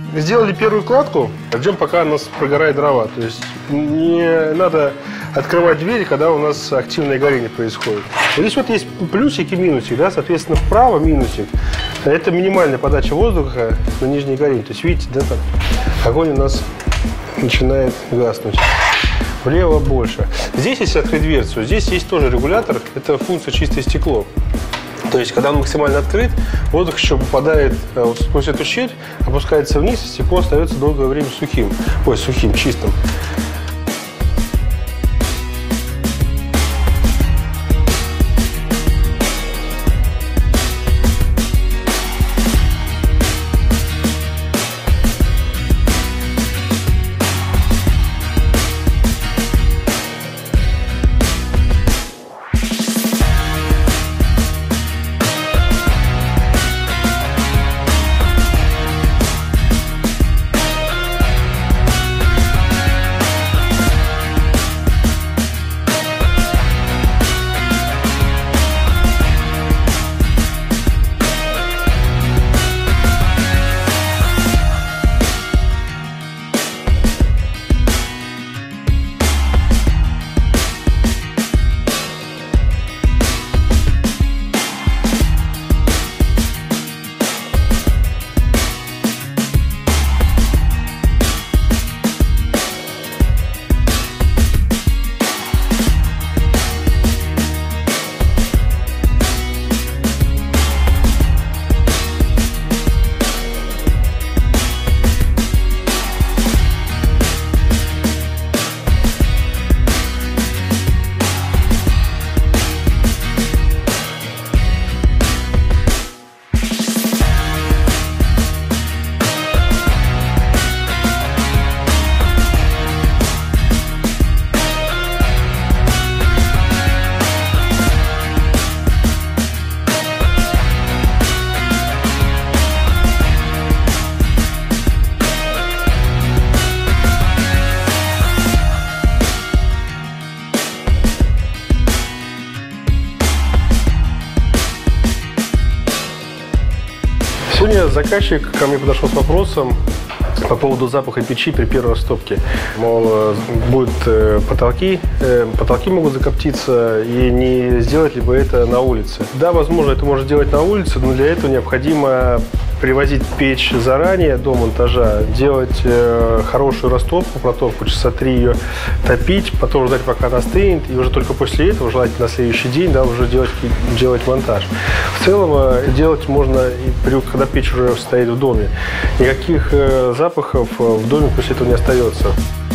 Сделали первую кладку, ждем, пока у нас прогорает дрова. То есть не надо открывать двери, когда у нас активное горение происходит. Здесь вот есть плюсик и минусик, да, соответственно, вправо минусик. Это минимальная подача воздуха на нижнее горение. То есть видите, да, там огонь у нас начинает гаснуть. Влево больше. Здесь, если открыть дверцу, здесь есть тоже регулятор. Это функция чистое стекло. То есть, когда он максимально открыт, воздух еще попадает вот сквозь эту щель, опускается вниз, и стекло остается долгое время сухим. Ой, сухим, чистым. Сегодня заказчик ко мне подошел с вопросом по поводу запаха печи при первой растопке. Мол, будут потолки могут закоптиться, и не сделать ли бы это на улице. Да, возможно, это можно делать на улице, но для этого необходимо привозить печь заранее до монтажа, делать хорошую растопку, протопку, часа 3 ее топить, потом ждать, пока она остынет, и уже только после этого, желательно на следующий день, да, уже делать монтаж. В целом делать можно, когда печь уже стоит в доме. Никаких запахов в доме после этого не остается.